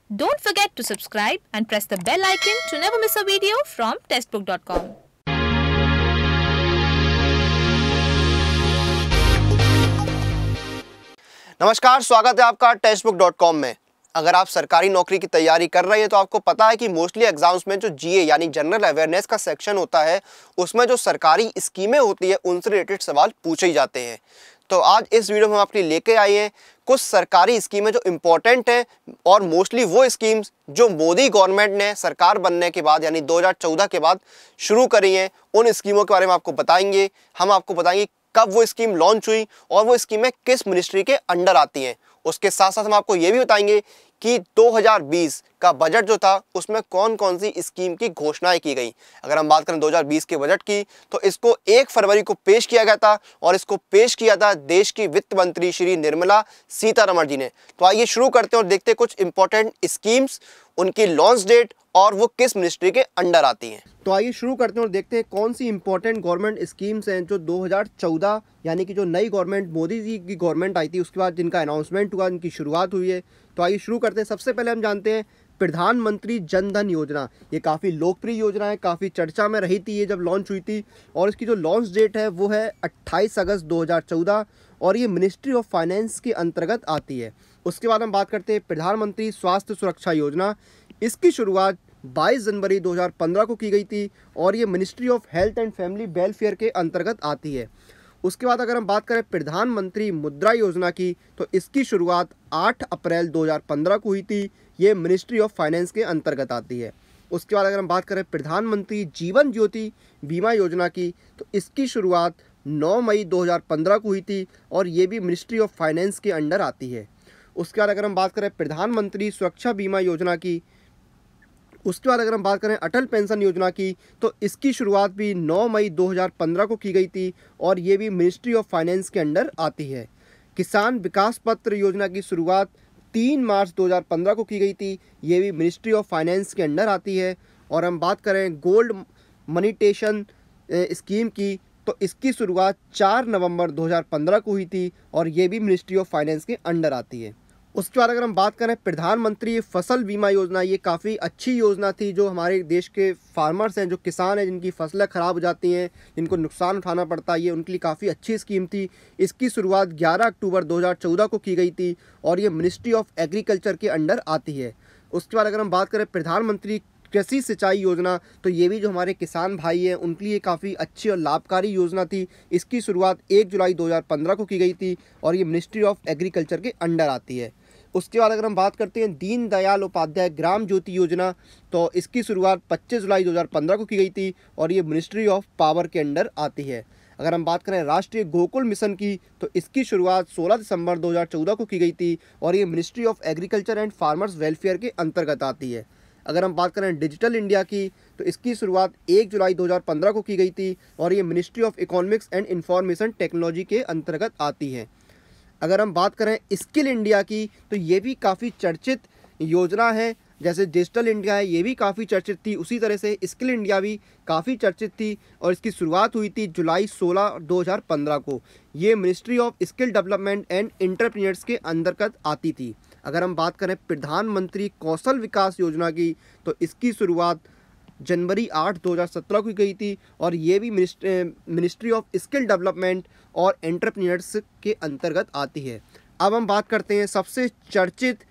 Don't forget to subscribe and press the bell icon to never miss a video from testbook.com. नमस्कार, स्वागत है आपका टेस्टबुक.com में। अगर आप सरकारी नौकरी की तैयारी कर रहे हैं तो आपको पता है कि मोस्टली एग्जाम्स में जो जीए यानी जनरल अवेयरनेस का सेक्शन होता है उसमें जो सरकारी स्कीमें होती है उनसे रिलेटेड सवाल पूछे ही जाते हैं। तो आज इस वीडियो में हम आपके लिए लेके आए हैं कुछ सरकारी स्कीमें जो इम्पोर्टेंट हैं और मोस्टली वो स्कीम्स जो मोदी गवर्नमेंट ने सरकार बनने के बाद यानी 2014 के बाद शुरू करी हैं। उन स्कीमों के बारे में आपको बताएंगे। हम आपको बताएंगे कब वो स्कीम लॉन्च हुई और वो स्कीमें किस मिनिस्ट्री के अंडर आती हैं। उसके साथ साथ हम आपको ये भी बताएंगे कि 2020 का बजट जो था उसमें कौन कौन सी स्कीम की घोषणाएं की गई। अगर हम बात करें 2020 के बजट की तो इसको 1 फरवरी को पेश किया गया था और इसको पेश किया था देश की वित्त मंत्री श्री निर्मला सीतारमण जी ने। तो आइए शुरू करते हैं और देखते हैं कुछ इंपॉर्टेंट स्कीम्स, उनकी लॉन्च डेट और वो किस मिनिस्ट्री के अंडर आती हैं। तो आइए शुरू करते हैं और देखते हैं कौन सी इंपॉर्टेंट गवर्नमेंट स्कीम्स हैं जो 2014 यानी कि जो नई गवर्नमेंट मोदी जी की गवर्नमेंट आई थी उसके बाद जिनका अनाउंसमेंट हुआ, इनकी शुरुआत हुई है। तो आइए शुरू करते हैं। सबसे पहले हम जानते हैं प्रधानमंत्री जन धन योजना। ये काफ़ी लोकप्रिय योजना है, काफ़ी चर्चा में रही थी ये जब लॉन्च हुई थी और इसकी जो लॉन्च डेट है वो है 28 अगस्त 2014 और ये मिनिस्ट्री ऑफ फाइनेंस के अंतर्गत आती है। उसके बाद हम बात करते हैं प्रधानमंत्री स्वास्थ्य सुरक्षा योजना। इसकी शुरुआत 22 जनवरी 2015 को की गई थी और ये ministry of health and family welfare के अंतर्गत आती है। उसके बाद अगर हम बात करें प्रधानमंत्री मुद्रा योजना की तो इसकी शुरुआत 8 अप्रैल 2015 को हुई थी। ये मिनिस्ट्री ऑफ फाइनेंस के अंतर्गत आती है। उसके बाद अगर हम बात करें प्रधानमंत्री जीवन ज्योति बीमा योजना की तो इसकी शुरुआत 9 मई 2015 को हुई थी और ये भी मिनिस्ट्री ऑफ फाइनेंस के अंडर आती है। उसके बाद अगर हम बात करें प्रधानमंत्री सुरक्षा बीमा योजना की, उसके बाद अगर हम बात करें अटल पेंशन योजना की तो इसकी शुरुआत भी 9 मई 2015 को की गई थी और ये भी मिनिस्ट्री ऑफ फाइनेंस के अंडर आती है। किसान विकास पत्र योजना की शुरुआत 3 मार्च 2015 को की गई थी, ये भी मिनिस्ट्री ऑफ फाइनेंस के अंडर आती है। और हम बात करें गोल्ड मनीटेशन स्कीम की तो इसकी शुरुआत 4 नवंबर 2015 को हुई थी और ये भी मिनिस्ट्री ऑफ फाइनेंस के अंडर आती है। उसके बाद अगर हम बात करें प्रधानमंत्री फसल बीमा योजना, ये काफ़ी अच्छी योजना थी जो हमारे देश के फार्मर्स हैं, जो किसान हैं, जिनकी फसलें ख़राब हो जाती हैं, जिनको नुकसान उठाना पड़ता है, ये उनके लिए काफ़ी अच्छी स्कीम थी। इसकी शुरुआत 11 अक्टूबर 2014 को की गई थी और ये मिनिस्ट्री ऑफ एग्रीकल्चर के अंडर आती है। उसके बाद अगर हम बात करें प्रधानमंत्री कृषि सिंचाई योजना तो ये भी जो हमारे किसान भाई हैं उनके लिए काफ़ी अच्छी और लाभकारी योजना थी। इसकी शुरुआत 1 जुलाई 2015 को की गई थी और ये मिनिस्ट्री ऑफ एग्रीकल्चर के अंडर आती है। उसके बाद अगर हम बात करते हैं दीनदयाल उपाध्याय ग्राम ज्योति योजना तो इसकी शुरुआत 25 जुलाई 2015 को की गई थी और ये मिनिस्ट्री ऑफ पावर के अंडर आती है। अगर हम बात करें राष्ट्रीय गोकुल मिशन की तो इसकी शुरुआत 16 दिसंबर 2014 को की गई थी और ये ministry of agriculture and farmers welfare के अंतर्गत आती है। अगर हम बात करें डिजिटल इंडिया की तो इसकी शुरुआत 1 जुलाई 2015 को की गई थी और ये ministry of economics and information technology के अंतर्गत आती है। अगर हम बात करें स्किल इंडिया की तो ये भी काफ़ी चर्चित योजना है। जैसे डिजिटल इंडिया है ये भी काफ़ी चर्चित थी, उसी तरह से स्किल इंडिया भी काफ़ी चर्चित थी और इसकी शुरुआत हुई थी जुलाई 16 2015 को। ये ministry of skill development and entrepreneurs के अंतर्गत आती थी। अगर हम बात करें प्रधानमंत्री कौशल विकास योजना की तो इसकी शुरुआत जनवरी 8 2017 को की गई थी और ये भी मिनिस्ट्री ऑफ स्किल डेवलपमेंट और एंटरप्रेन्योर्स के अंतर्गत आती है। अब हम बात करते हैं सबसे चर्चित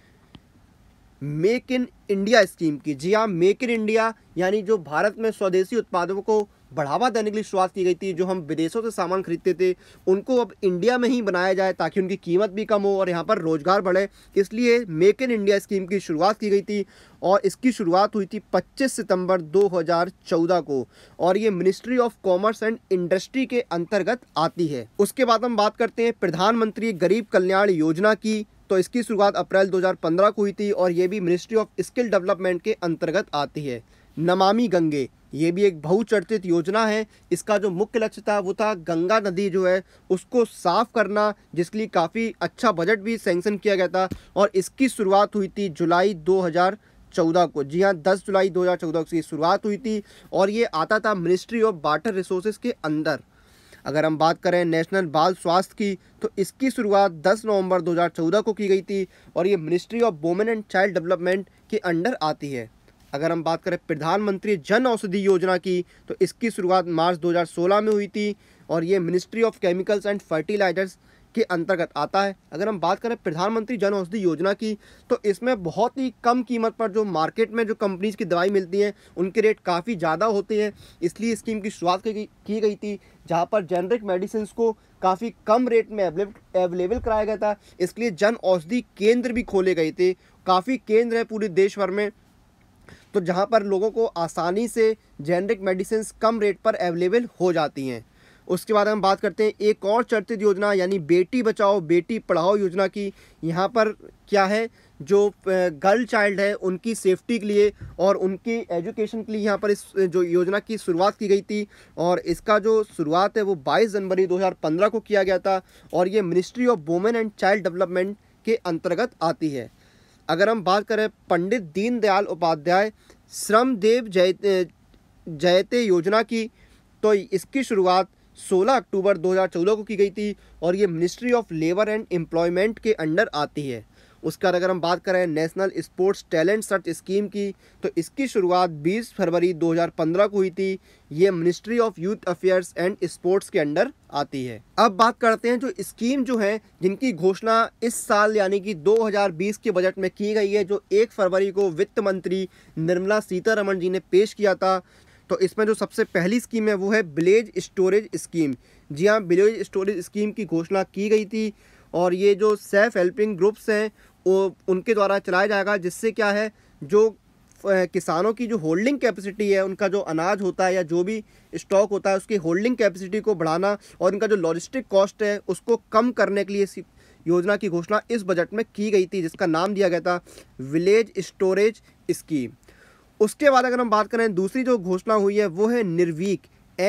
मेक इन इंडिया स्कीम की। जी हाँ, मेक इन इंडिया यानी जो भारत में स्वदेशी उत्पादों को बढ़ावा देने के लिए शुरुआत की गई थी। जो हम विदेशों से सामान खरीदते थे उनको अब इंडिया में ही बनाया जाए ताकि उनकी कीमत भी कम हो और यहाँ पर रोजगार बढ़े, इसलिए मेक इन इंडिया स्कीम की शुरुआत की गई थी और इसकी शुरुआत हुई थी 25 सितंबर 2014 को और ये ministry of commerce and industry के अंतर्गत आती है। उसके बाद हम बात करते हैं प्रधानमंत्री गरीब कल्याण योजना की तो इसकी शुरुआत अप्रैल 2015 को हुई थी और ये भी मिनिस्ट्री ऑफ स्किल डेवलपमेंट के अंतर्गत आती है। नमामि गंगे ये भी एक बहुचर्चित योजना है। इसका जो मुख्य लक्ष्य था वो था गंगा नदी जो है उसको साफ करना, जिसके लिए काफ़ी अच्छा बजट भी सैंक्शन किया गया था और इसकी शुरुआत हुई थी जुलाई 2014 को। जी हाँ, 10 जुलाई 2014 की शुरुआत हुई थी और ये आता था मिनिस्ट्री ऑफ वाटर रिसोर्सेज के अंदर। अगर हम बात करें नेशनल बाल स्वास्थ्य की, तो इसकी शुरुआत 10 नवंबर 2014 को की गई थी और ये ministry of women and child development के अंडर आती है। अगर हम बात करें प्रधानमंत्री जन औषधि योजना की, तो इसकी शुरुआत मार्च 2016 में हुई थी और ये ministry of chemicals and fertilizers के अंतर्गत आता है। अगर हम बात करें प्रधानमंत्री जन औषधि योजना की, तो इसमें बहुत ही कम कीमत पर जो मार्केट में जो कंपनीज की दवाई मिलती हैं उनके रेट काफ़ी ज़्यादा होते हैं, इसलिए स्कीम की शुरुआत की गई थी, जहां पर जेनरिक मेडिसिन को काफ़ी कम रेट में अवेलेबल कराया गया था। इसलिए जन औषधि केंद्र भी खोले गए थे, काफ़ी केंद्र है पूरे देश भर में, तो जहां पर लोगों को आसानी से जेनरिक मेडिसिन कम रेट पर अवेलेबल हो जाती हैं। उसके बाद हम बात करते हैं एक और चर्चित योजना यानी बेटी बचाओ बेटी पढ़ाओ योजना की। यहाँ पर क्या है, जो गर्ल चाइल्ड है उनकी सेफ्टी के लिए और उनकी एजुकेशन के लिए यहाँ पर इस जो योजना की शुरुआत की गई थी और इसका जो शुरुआत है वो 22 जनवरी 2015 को किया गया था और ये ministry of women and child development के अंतर्गत आती है। अगर हम बात करें पंडित दीनदयाल उपाध्याय श्रमदेव जयते योजना की, तो इसकी शुरुआत 16 अक्टूबर 2014 को की गई थी और ये ministry of labour and employment के अंडर आती है। उसके बाद अगर हम बात करें national sports talent search scheme की, तो इसकी शुरुआत 20 फरवरी 2015 को हुई थी। ये ministry of youth affairs and sports के अंडर आती है। अब बात करते हैं जो स्कीम जो है जिनकी घोषणा इस साल यानी कि 2020 के बजट में की गई है, जो 1 फरवरी को वित्त मंत्री निर्मला सीतारमण जी ने पेश किया था। तो इसमें जो सबसे पहली स्कीम है वो है विलेज स्टोरेज स्कीम। जी हाँ, विलेज स्टोरेज स्कीम की घोषणा की गई थी और ये जो सेल्फ हेल्पिंग ग्रुप्स हैं वो उनके द्वारा चलाया जाएगा, जिससे क्या है, जो किसानों की जो होल्डिंग कैपेसिटी है, उनका जो अनाज होता है या जो भी स्टॉक होता है उसकी होल्डिंग कैपेसिटी को बढ़ाना और उनका जो लॉजिस्टिक कॉस्ट है उसको कम करने के लिए इस योजना की घोषणा इस बजट में की गई थी, जिसका नाम दिया गया था विलेज स्टोरेज स्कीम। उसके बाद अगर हम बात करें दूसरी जो घोषणा हुई है वो है निर्वीक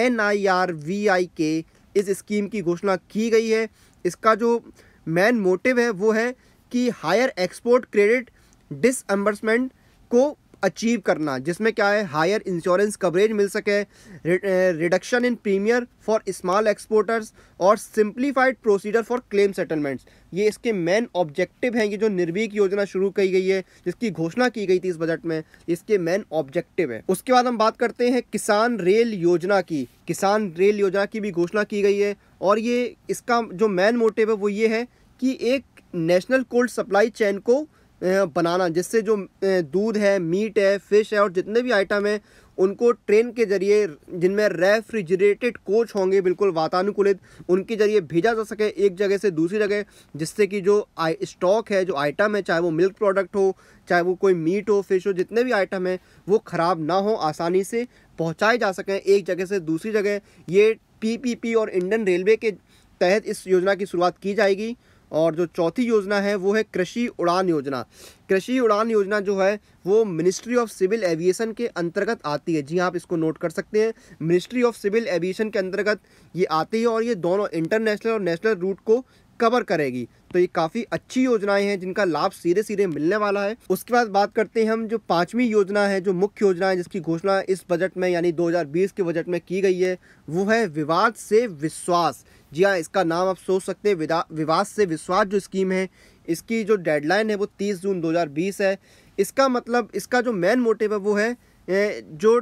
NIRVIK। इस स्कीम की घोषणा की गई है। इसका जो मेन मोटिव है वो है कि हायर एक्सपोर्ट क्रेडिट डिसएम्बर्समेंट को अचीव करना, जिसमें क्या है, हायर इंश्योरेंस कवरेज मिल सके, reduction in premier for small exporters और simplified procedure for claim settlements. ये इसके मेन ऑब्जेक्टिव हैं। ये जो निर्वीक योजना शुरू की गई है जिसकी घोषणा की गई थी इस बजट में, इसके मेन ऑब्जेक्टिव है। उसके बाद हम बात करते हैं किसान रेल योजना की। किसान रेल योजना की भी घोषणा की गई है और ये इसका जो मेन मोटिव है वो ये है कि एक नेशनल कोल्ड सप्लाई चेन को बनाना, जिससे जो दूध है, मीट है, फिश है और जितने भी आइटम हैं उनको ट्रेन के जरिए, जिनमें रेफ्रिजरेटेड कोच होंगे बिल्कुल वातानुकूलित, उनके जरिए भेजा जा सके एक जगह से दूसरी जगह, जिससे कि जो स्टॉक है, जो आइटम है, चाहे वो मिल्क प्रोडक्ट हो, चाहे वो कोई मीट हो, फिश हो, जितने भी आइटम हैं वो ख़राब ना हो, आसानी से पहुँचाए जा सकें एक जगह से दूसरी जगह। ये PPP और इंडियन रेलवे के तहत इस योजना की शुरुआत की जाएगी। और जो चौथी योजना है वो है कृषि उड़ान योजना। कृषि उड़ान योजना जो है वो मिनिस्ट्री ऑफ सिविल एविएशन के अंतर्गत आती है। जी हाँ, आप इसको नोट कर सकते हैं, मिनिस्ट्री ऑफ सिविल एविएशन के अंतर्गत ये आती है और ये दोनों इंटरनेशनल और नेशनल रूट को कवर करेगी। तो ये काफ़ी अच्छी योजनाएं हैं जिनका लाभ सीधे सीधे मिलने वाला है। उसके बाद बात करते हैं हम जो पांचवी योजना है, जो मुख्य योजना है जिसकी घोषणा इस बजट में यानी 2020 के बजट में की गई है, वो है विवाद से विश्वास। जी हाँ, इसका नाम आप सोच सकते हैं, विवाद से विश्वास जो स्कीम है, इसकी जो डेडलाइन है वो 30 जून 2020 है। इसका मतलब, इसका जो मेन मोटिव है वो है जो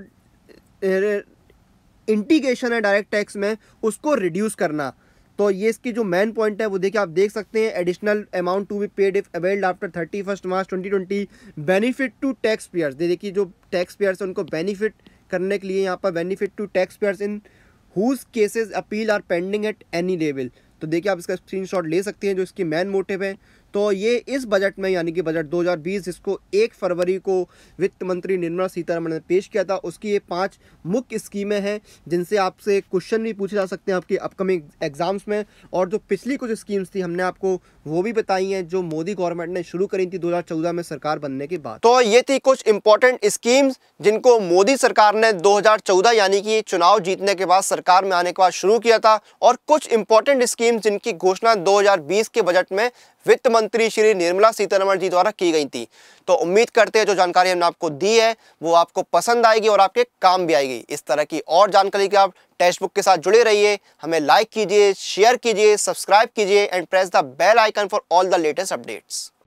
इंटीग्रेशन है डायरेक्ट टैक्स में उसको रिड्यूस करना। तो ये इसकी जो मेन पॉइंट है वो देखिए, आप देख सकते हैं, additional amount to be paid if availed after 31 March 2020, benefit to tax payers. देखिए जो टैक्स पेयर्स हैं उनको बेनिफिट करने के लिए यहाँ पर benefit to tax payers in whose cases appeal are pending at any level. तो देखिए आप इसका स्क्रीनशॉट ले सकते हैं जो इसकी मेन मोटिव है। तो ये इस बजट में यानी कि बजट 2020 जिसको 1 फरवरी को वित्त मंत्री निर्मला सीतारमण ने पेश किया था, उसकी ये 5 मुख्य स्कीमें हैं जिनसे आपसे क्वेश्चन भी पूछे जा सकते हैं आपके अपकमिंग एग्जाम्स में। और जो पिछली कुछ स्कीम्स थी हमने आपको वो भी बताई हैं जो मोदी गवर्नमेंट ने शुरू करी थी 2014 में सरकार बनने के बाद। तो ये थी कुछ इंपॉर्टेंट स्कीम्स जिनको मोदी सरकार ने 2014 यानी कि चुनाव जीतने के बाद सरकार में आने के बाद शुरू किया था, और कुछ इंपॉर्टेंट स्कीम्स जिनकी घोषणा 2020 के बजट में वित्त मंत्री श्री निर्मला सीतारमण जी द्वारा की गई थी। तो उम्मीद करते हैं जो जानकारी हमने आपको दी है वो आपको पसंद आएगी और आपके काम भी आएगी। इस तरह की और जानकारी के आप टेक्स्ट बुक के साथ जुड़े रहिए, हमें लाइक कीजिए, शेयर कीजिए, सब्सक्राइब कीजिए and press the bell icon for all the latest updates.